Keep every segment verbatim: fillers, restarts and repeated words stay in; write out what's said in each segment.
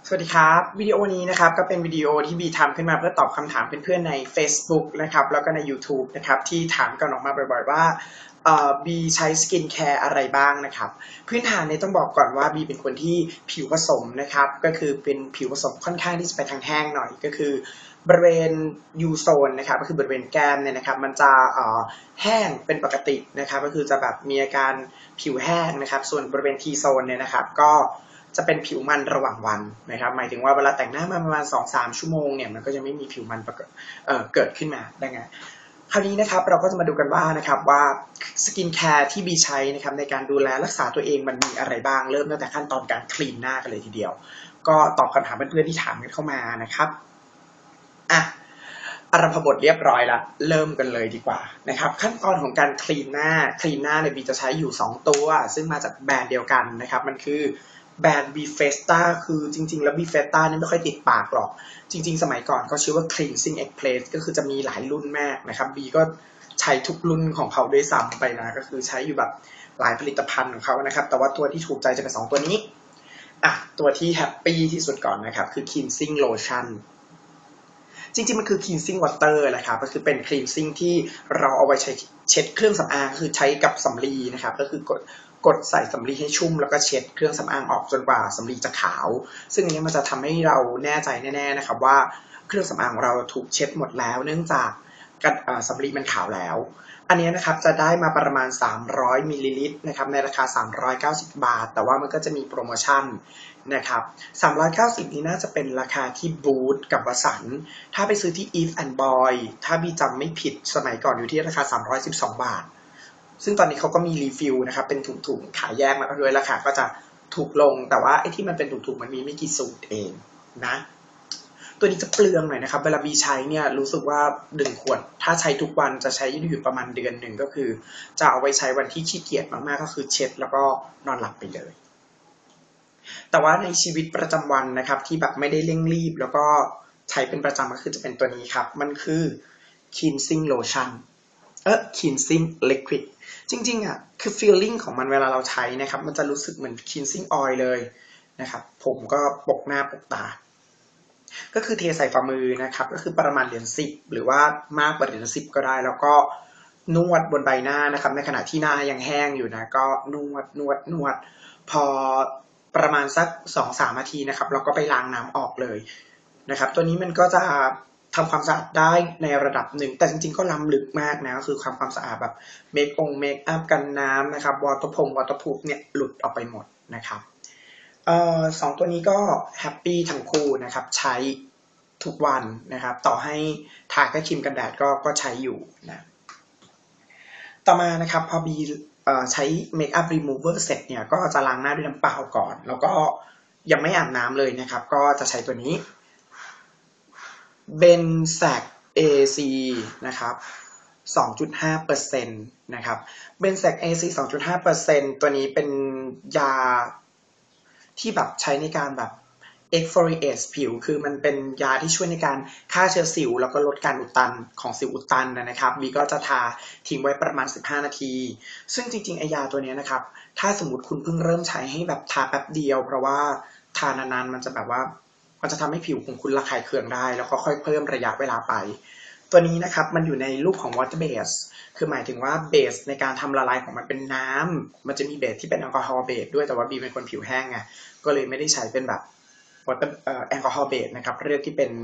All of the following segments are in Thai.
สวัสดีครับวิดีโอนี้นะครับก็เป็นวิดีโอที่บีทำขึ้นมาเพื่อตอบคำถามเพื่อนๆใน Facebook นะครับแล้วก็ใน YouTube นะครับที่ถามกันออกมาบ่อยๆว่าบีใช้สกินแคร์อะไรบ้างนะครับพื้นฐานเนี่ยต้องบอกก่อนว่าบีเป็นคนที่ผิวผสมนะครับก็คือเป็นผิวผสมค่อนข้างที่จะไปทางแห้งหน่อยก็คือบริเวณ U โซนนะครับก็คือบริเวณแก้มเนี่ยนะครับมันจะแห้งเป็นปกตินะครับก็คือจะแบบมีอาการผิวแห้งนะครับส่วนบริเวณ T โซนเนี่ยนะครับก็จะเป็นผิวมันระหว่างวันนะครับหมายถึงว่าเวลาแต่งหน้ามาประมาณ สองถึงสาม ชั่วโมงเนี่ยมันก็จะไม่มีผิวมันเอ่อเกิดขึ้นมาได้ไงคราวนี้นะครับเราก็จะมาดูกันว่านะครับว่าสกินแคร์ที่บีใช้นะครับในการดูแลรักษาตัวเองมันมีอะไรบ้างเริ่มตั้งแต่ขั้นตอนการคลีนหน้ากันเลยทีเดียวก็ตอบคำถามเพื่อนๆที่ถามกันเข้ามานะครับอ่ะอารัมภบทเรียบร้อยละเริ่มกันเลยดีกว่านะครับขั้นตอนของการคลีนหน้าคลีนหน้าเนี่ยบีจะใช้อยู่สองตัวซึ่งมาจากแบรนด์เดียวกันนะครับมันคือแบรนด์ Bifesta คือจริงๆแล้ว Bifesta นี่ไม่ค่อยติดปากหรอกจริงๆสมัยก่อนเขาชื่อว่า Cleansing Express ก็คือจะมีหลายรุ่นมากนะครับบีก็ใช้ทุกรุ่นของเขาด้วยซ้ำไปนะก็คือใช้อยู่แบบหลายผลิตภัณฑ์ของเขานะครับแต่ว่าตัวที่ถูกใจจะเป็นสองตัวนี้อ่ะตัวที่แฮปปี้ที่สุดก่อนนะครับคือ Cleansing Lotionจริงๆมันคือ cleansing water แหละครับก็คือเป็น cleansing ที่เราเอาไว้ใช้เช็ดเครื่องสำอางคือใช้กับสำลีนะครับก็คือกดกดใส่สำลีให้ชุ่มแล้วก็เช็ดเครื่องสำอางออกจนกว่าสำลีจะขาวซึ่งอันนี้มันจะทำให้เราแน่ใจแน่ๆนะครับว่าเครื่องสำอางของเราถูกเช็ดหมดแล้วเนื่องจากสำลีมันขาวแล้วอันนี้นะครับจะได้มาประมาณสามร้อยมิลลิลิตรนะครับในราคาสามร้อยเก้าสิบบาทแต่ว่ามันก็จะมีโปรโมชั่นนะครับสามร้อยเก้าสิบนี้น่าจะเป็นราคาที่บูธกับวสันต์ถ้าไปซื้อที่ Eve and Boy ถ้าบีจำไม่ผิดสมัยก่อนอยู่ที่ราคาสามร้อยสิบสองบาทซึ่งตอนนี้เขาก็มีรีฟิลนะครับเป็นถุงๆขายแยกมาด้วยราคาก็จะถูกลงแต่ว่าไอ้ที่มันเป็นถุงๆมันมีไม่กี่สูตรเองนะตัวนี้จะเปลืองหน่อยนะครับเวลาบีใช้เนี่ยรู้สึกว่าหนึ่งขวดถ้าใช้ทุกวันจะใช้อยู่ประมาณเดือนหนึ่งก็คือจะเอาไว้ใช้วันที่ขี้เกียจมากๆก็คือเช็ดแล้วก็นอนหลับไปเลยแต่ว่าในชีวิตประจำวันนะครับที่แบบไม่ได้เร่งรีบแล้วก็ใช้เป็นประจำก็คือจะเป็นตัวนี้ครับมันคือ cleansing lotion เออ cleansing liquid จริงๆอ่ะคือ feeling ของมันเวลาเราใช้นะครับมันจะรู้สึกเหมือน cleansing oil เลยนะครับผมก็ปกหน้าปกตาก็คือเทใส่ฝ่ามือนะครับก็คือประมาณเหรียญสิบหรือว่ามากกว่าเหรียญสิบก็ได้แล้วก็นวดบนใบหน้านะครับในขณะที่หน้ายังแห้งอยู่นะก็นวดนวดนวดพอประมาณสัก สองถึงสาม นาทีนะครับแล้วก็ไปล้างน้ำออกเลยนะครับตัวนี้มันก็จะทำความสะอาดได้ในระดับหนึ่งแต่จริงๆก็ล้ำลึกมากนะก็คือความความสะอาดแบบเมคองเมคอัพกันน้ำนะครับวอเตอร์พงวอเตอร์พูฟเนี่ยหลุดออกไปหมดนะครับเอ่อสองตัวนี้ก็แฮปปี้ทั้งคู่นะครับใช้ทุกวันนะครับต่อให้ทาแค่ครีมกันแดดก็ก็ใช้อยู่นะต่อมานะครับพอบีใช้เมคอัพรีมูเวอร์เสร็จเนี่ยก็จะล้างหน้าด้วยน้ำเปล่าก่อนแล้วก็ยังไม่อาบน้ำเลยนะครับก็จะใช้ตัวนี้เบนแซก เอ ซี นะครับ สองจุดห้าเปอร์เซ็นต์ นะครับเบนแซก เอ ซี สองจุดห้าเปอร์เซ็นต์ ตัวนี้เป็นยาที่แบบใช้ในการแบบ exfoliate ผิวคือมันเป็นยาที่ช่วยในการฆ่าเชื้อสิวแล้วก็ลดการอุดตันของสิวอุดตันนะครับบีก็จะทาทิ้งไว้ประมาณสิบห้านาทีซึ่งจริงๆไอยาตัวนี้นะครับถ้าสมมติคุณเพิ่งเริ่มใช้ให้แบบทาแป๊บเดียวเพราะว่าทานานๆมันจะแบบว่ามันจะทำให้ผิวของคุณระคายเคืองได้แล้วก็ค่อยเพิ่มระยะเวลาไปตัวนี้นะครับมันอยู่ในรูปของ water base คือหมายถึงว่าเบสในการทำละลายของมันเป็นน้ำมันจะมีเบสที่เป็นแอลกอฮอล์เบสด้วยแต่ว่าบีเป็นคนผิวแห้งไงก็เลยไม่ได้ใช้เป็นแบบ water แอลกอฮอล์เบสนะครับเลือกที่เป็น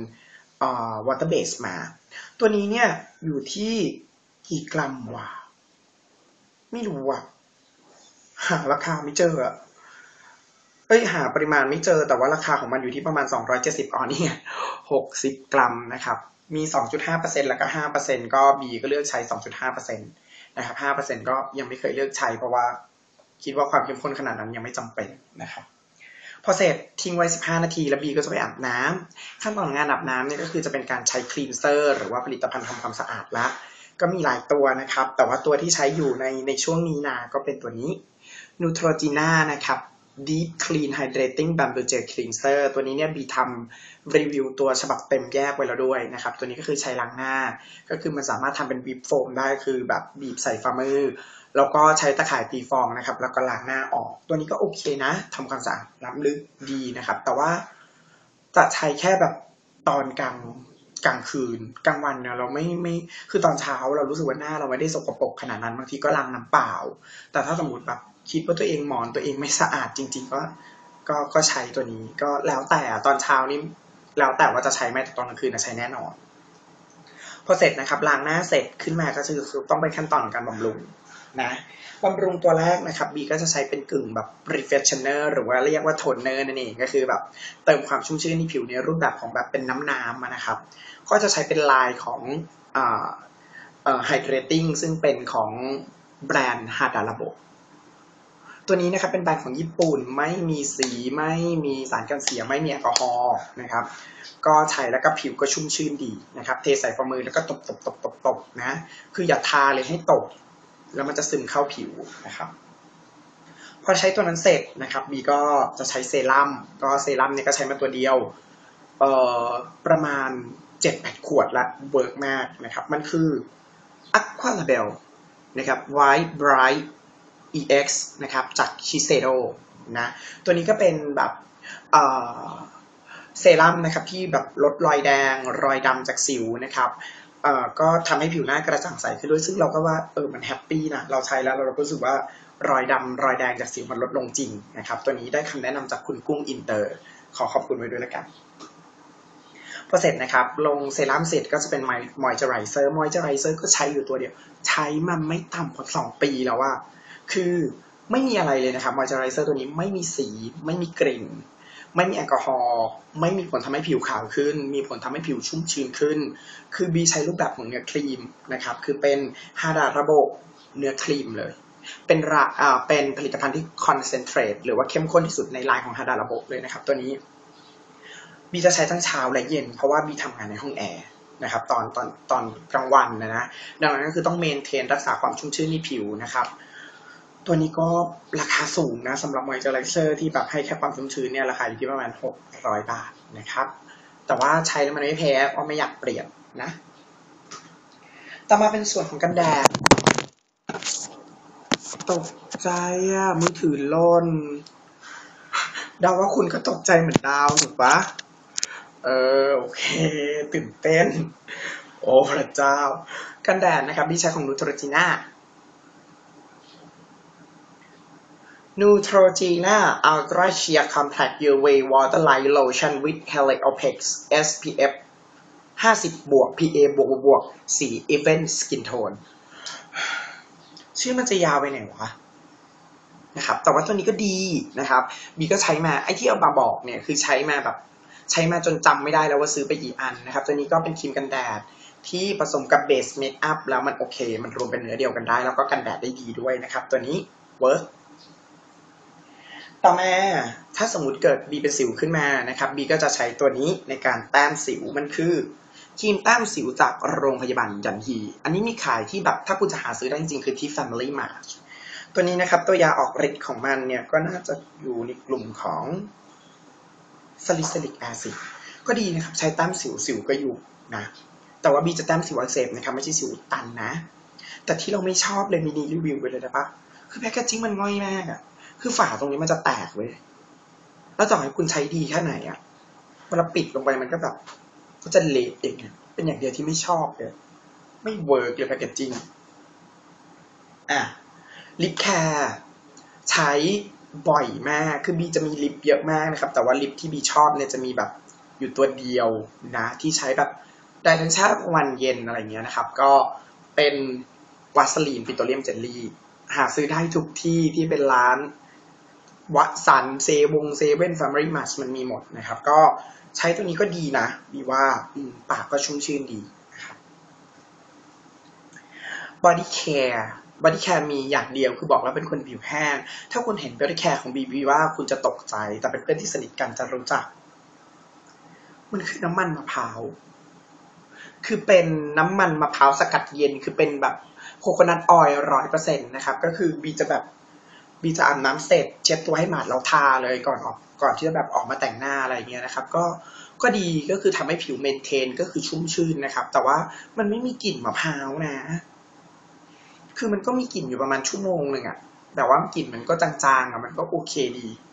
water base มาตัวนี้เนี่ยอยู่ที่กี่กรัมวะไม่รู้อะหาราคาไม่เจออะเอ้ยหาปริมาณไม่เจอแต่ว่าราคาของมันอยู่ที่ประมาณสองร้อยเจ็ดสิบอ๋อนี่หกสิบกรัมนะครับมี สองจุดห้าเปอร์เซ็นต์ แล้วก็ ห้าเปอร์เซ็นต์ ก็ B ก็เลือกใช้ สองจุดห้าเปอร์เซ็นต์ นะครับ ห้าเปอร์เซ็นต์ ก็ยังไม่เคยเลือกใช้เพราะว่าคิดว่าความเข้มข้นขนาดนั้นยังไม่จำเป็นนะครับพอเสร็จทิ้งไว้สิบห้านาทีแล้ว B ก็จะไปอาบน้ำขั้นตอนของงานอาบน้ำเนี่ยก็คือจะเป็นการใช้คลีนเซอร์หรือว่าผลิตภัณฑ์ทำความสะอาดละก็มีหลายตัวนะครับแต่ว่าตัวที่ใช้อยู่ในในช่วงนี้นะก็เป็นตัวนี้ Neutrogena นะครับ Deep Clean Hydrating Bamboo Gel Cleanser ตัวนี้เนี่ยบีทำรีวิวตัวฉบับเต็มแยกไว้แล้วด้วยนะครับตัวนี้ก็คือใช้ล้างหน้าก็คือมันสามารถทำเป็นวิปโฟมได้คือแบบบีบใส่ฝ่ามือแล้วก็ใช้ตะข่ายตีฟองนะครับแล้วก็ล้างหน้าออกตัวนี้ก็โอเคนะทำความสะอาดล้ำลึกดีนะครับแต่ว่าจะใช้แค่แบบตอนกลางกลางคืนกลางวันเนี่ยเราไม่ไม่คือตอนเช้าเรารู้สึกว่าหน้าเราไม่ได้สกปรกขนาดนั้นบางทีก็ล้างน้ำเปล่าแต่ถ้าสมมติแบบคิดว่าตัวเองหมอนตัวเองไม่สะอาดจริงๆก็ก็ก็ใช้ตัวนี้ก็แล้วแต่ตอนเช้านี่แล้วแต่ว่าจะใช้ไหมแต่ตอนกลางคืนนะใช้แน่นอนพอเสร็จนะครับล้างหน้าเสร็จขึ้นมาก็คือต้องเป็นขั้นตอนของการบำรุงนะบำรุงตัวแรกนะครับบีก็จะใช้เป็นกึ่งแบบ refreshener หรือว่าเรียกว่า toner นั่นเองก็คือแบบเติมความชุ่มชื้นในผิวในรูปแบบของแบบเป็นน้ำๆนะครับก็จะใช้เป็นลายของอ่าเอ่อ hydrating ซึ่งเป็นของแบรนด์ Hada Labo ตัวนี้นะครับเป็นแบรนด์ของญี่ปุ่นไม่มีสีไม่มีสารกันเสียไม่มีแอลกอฮอล์นะครับก็ใช้แล้วก็ผิวก็ชุ่มชื่นดีนะครับเทใส่ฝ่ามือแล้วก็ตบๆๆๆนะคืออย่าทาเลยให้ตบแล้วมันจะซึมเข้าผิวนะครับพอใช้ตัวนั้นเสร็จนะครับบีก็จะใช้เซรั่มก็เซรั่มเนี่ยก็ใช้มาตัวเดียวเอ่อประมาณ เจ็ดแปด ขวดละเวิร์กมากนะครับมันคือ Aqua Label นะครับ White Bright อี เอ็กซ์ นะครับจาก Shiseido นะตัวนี้ก็เป็นแบบเอ่อเซรั่มนะครับที่แบบลดรอยแดงรอยดำจากสิวนะครับเอ่อก็ทำให้ผิวหน้ากระจ่างใสขึ้นด้วยซึ่งเราก็ว่าเออมันแฮปปี้นะเราใช้แล้วเรารู้สึกว่ารอยดำรอยแดงจากสิวมันลดลงจริงนะครับตัวนี้ได้คำแนะนำจากคุณกุ้งอินเตอร์ขอขอบคุณไว้ด้วยละกันพอเสร็จนะครับลงเซรั่มเสร็จก็จะเป็นมอยเจอไรเซอร์มอยเจอไรเซอร์ก็ใช้อยู่ตัวเดียวใช้มาไม่ต่ำกว่าสองปีแล้วว่าคือไม่มีอะไรเลยนะครับมอยเจอไรเซอร์ตัวนี้ไม่มีสีไม่มีกลิ่นไม่มีแอลกอฮอล์ไม่มีผลทำให้ผิวขาวขึ้นมีผลทำให้ผิวชุ่มชื้นขึ้นคือบีใช้รูปแบบของเนื้อครีมนะครับคือเป็นฮาดาระโบเนื้อครีมเลยเป็นระอ่าเป็นผลิตภัณฑ์ที่คอนเซนเทรตหรือว่าเข้มข้นที่สุดในไลน์ของฮาดาระโบเลยนะครับตัวนี้บีจะใช้ทั้งเช้าและเย็นเพราะว่าบีทำงานในห้องแอร์นะครับตอนตอนตอนกลางวันนะนะดังนั้นก็คือต้องเมนเทนรักษาความชุ่มชื้นในผิวนะครับตัวนี้ก็ราคาสูงนะสำหรับมอยเจอไรเซอร์ที่แบบให้แค่ความชุ่มชื้นเนี่ยราคาอยู่ที่ประมาณหกร้อยบาทนะครับแต่ว่าใช้แล้วมันไม่แพ้ก็ไม่อยากเปลี่ยนนะต่อมาเป็นส่วนของกันแดดตกใจอ่ะมือถือหล่นเดาว่าคุณก็ตกใจเหมือนดาวถูกปะเออโอเคตื่นเต้นโอ้พระเจ้ากันแดดนะครับที่ใช้ของ Neutrogena Neutrogena Ultra Sheer Compact U V Water Light Lotion with Heliopex เอส พี เอฟ ห้าสิบบวก พี เอ บวกบวกสี Even Skin Tone ชื่อมันจะยาวไปไหนวะนะครับแต่ว่าตัวนี้ก็ดีนะครับบีก็ใช้มาไอ้ที่เอามาบอกเนี่ยคือใช้มาแบบใช้มาจนจำไม่ได้แล้วว่าซื้อไปกี่อันนะครับตัวนี้ก็เป็นครีมกันแดดที่ผสมกับเบสเมคอัพแล้วมันโอเคมันรวมเป็นเนื้อเดียวกันได้แล้วก็กันแดดได้ดีด้วยนะครับตัวนี้เวิร์กต่อมาถ้าสมมติเกิดบีเป็นสิวขึ้นมานะครับบีก็จะใช้ตัวนี้ในการแต้มสิวมันคือครีมแต้มสิวจากโรงพยาบาลยันฮีอันนี้มีขายที่แบบถ้าคุณจะหาซื้อได้จริงๆคือที่ Family Mart ตัวนี้นะครับตัวยาออกฤทธิ์ของมันเนี่ยก็น่าจะอยู่ในกลุ่มของซาลิซิลิกแอซิดก็ดีนะครับใช้แต้มสิวสิวก็อยู่นะแต่ว่าบีจะแต้มสิวอักเสบนะครับไม่ใช่สิวตันนะแต่ที่เราไม่ชอบเลยมินิรีวิวไปเลยนะปะคือแพคเกจจิ้งมันง่อยมากอ่ะคือฝาตรงนี้มันจะแตกเว้ยแล้วต่อให้คุณใช้ดีแค่ไหนอ่ะเวลาปิดลงไปมันก็แบบก็จะเละเองเป็นอย่างเดียวที่ไม่ชอบเลยไม่เวิร์กเลยแพคเกจจิ้งอ่ะลิปแคร์ใช้บ่อยมากคือบีจะมีลิปเยอะมากนะครับแต่ว่าลิปที่บีชอบเนี่ยจะมีแบบอยู่ตัวเดียวนะที่ใช้แบบได้ทั้งเช้ากลางวันเย็นอะไรเงี้ยนะครับก็เป็นวาสลีนปิโตรเลียมเจลลี่หาซื้อได้ทุกที่ที่เป็นร้านวัสันเซวงเซเว่นแฟมิลี่มาร์ทมันมีหมดนะครับก็ใช้ตัวนี้ก็ดีนะบีว่าปากก็ชุ่มชื่นดีนะครับบอดี้แคร์บอดี้แคร์มีอย่างเดียวคือบอกแล้วเป็นคนผิวแห้งถ้าคุณเห็นบอดี้แคร์ของบีบีว่าคุณจะตกใจแต่เป็นเพื่อนที่สนิทกันจะรู้จักมันคือน้ำมันมะพร้าวคือเป็นน้ำมันมะพร้าวสกัดเย็นคือเป็นแบบโคโคนัทออยล์ร้อยเปอร์เซ็นต์นะครับก็คือบีจะแบบบีจะอาบน้ำเสร็จเช็ดตัวให้หมาดแล้วทาเลยก่อนออกก่อนที่จะแบบออกมาแต่งหน้าอะไรเงี้ยนะครับก็ก็ดีก็คือทำให้ผิวเมนเทนก็คือชุ่มชื่นนะครับแต่ว่ามันไม่มีกลิ่นมะพร้าวนะคือมันก็มีกลิ่นอยู่ประมาณชั่วโมงหนึ่งอะแต่ว่ากลิ่นมันก็จางๆอะมันก็โอเคดี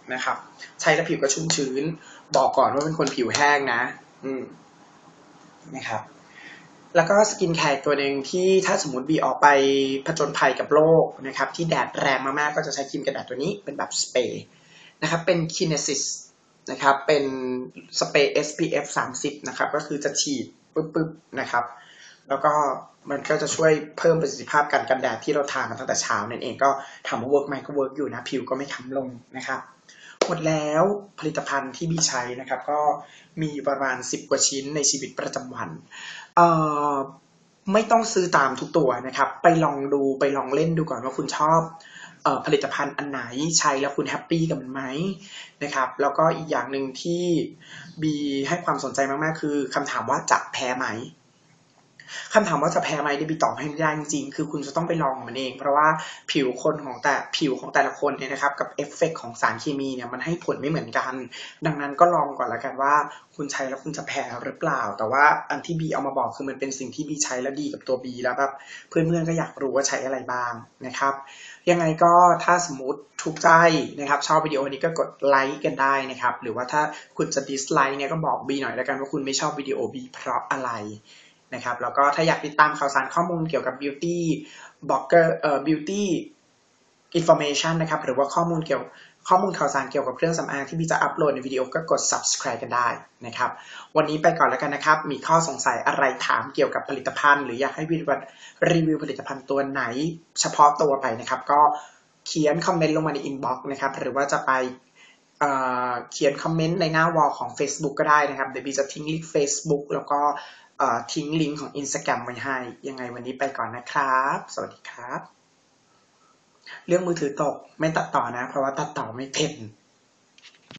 นะครับ ใช้แล้วผิวก็ชุ่มชื้นบอกก่อนว่าเป็นคนผิวแห้งนะอืมนะครับแล้วก็สกินแคร์ตัวหนึ่งที่ถ้าสมมติบีออกไปผจญภัยกับโลกนะครับที่แดดแรงมากๆก็จะใช้ครีมกันแดดตัวนี้เป็นแบบสเปรย์นะครับเป็น Kinesis นะครับเป็นสเปรย์ เอส พี เอฟ สามสิบนะครับก็คือจะฉีดปึ๊บๆนะครับแล้วก็มันก็จะช่วยเพิ่มประสิทธิภาพการกันแดดที่เราทามาตั้งแต่เช้านั่นเองก็ถามว่าเวิร์กไหมก็เวิร์กอยู่นะผิวก็ไม่ค้ำลงนะครับหมดแล้วผลิตภัณฑ์ที่บีใช้นะครับก็มีประมาณสิบกว่าชิ้นในชีวิตประจำวันเอ่อไม่ต้องซื้อตามทุกตัวนะครับไปลองดูไปลองเล่นดูก่อนว่าคุณชอบเอ่อผลิตภัณฑ์อันไหนใช้แล้วคุณแฮปปี้กับมันไหมนะครับแล้วก็อีกอย่างหนึ่งที่บีให้ความสนใจมากๆคือคำถามว่าจะแพ้ไหมคำถามว่าจะแพ้ไหมบีตอบให้ไม่ได้จริงๆคือคุณจะต้องไปลองมันเองเพราะว่าผิวคนของแต่ผิวของแต่ละคนเนี่ยนะครับกับเอฟเฟกต์ของสารเคมีเนี่ยมันให้ผลไม่เหมือนกันดังนั้นก็ลองก่อนละกันว่าคุณใช้แล้วคุณจะแพ้หรือเปล่าแต่ว่าอันที่บีเอามาบอกคือมันเป็นสิ่งที่บีใช้แล้วดีกับตัวบีแล้วแบบเพื่อนๆก็อยากรู้ว่าใช้อะไรบ้างนะครับยังไงก็ถ้าสมมติถูกใจนะครับชอบวิดีโอนี้ก็กดไลค์กันได้นะครับหรือว่าถ้าคุณจะดิสไลค์เนี่ยก็บอกบีหน่อยแล้วกันว่าคุณไม่ชอบวิดีโอบีเพราะอะไรนะครับแล้วก็ถ้าอยากติดตามข่าวสารข้อมูลเกี่ยวกับ beauty blogger เอ่อ beauty information นะครับหรือว่าข้อมูลเกี่ยวข้อมูลข่าวสารเกี่ยวกับเครื่องสำอางที่บีจะอัปโหลดในวิดีโอก็กด subscribe กันได้นะครับวันนี้ไปก่อนแล้วกันนะครับมีข้อสงสัยอะไรถามเกี่ยวกับผลิตภัณฑ์หรืออยากให้บีรีวิวผลิตภัณฑ์ตัวไหนเฉพาะตัวไปนะครับก็เขียนคอมเมนต์ลงมาใน inbox นะครับหรือว่าจะไปเอ่อเขียนคอมเมนต์ในหน้าวอลของ Facebook ก็ได้นะครับเดี๋ยวบีจะทิ้งลิงก์ Facebook แล้วก็ทิ้งลิงก์ของ Instagram ไว้ให้ยังไงวันนี้ไปก่อนนะครับสวัสดีครับเรื่องมือถือตกไม่ตัดต่อนะเพราะว่าตัดต่อไม่เป็น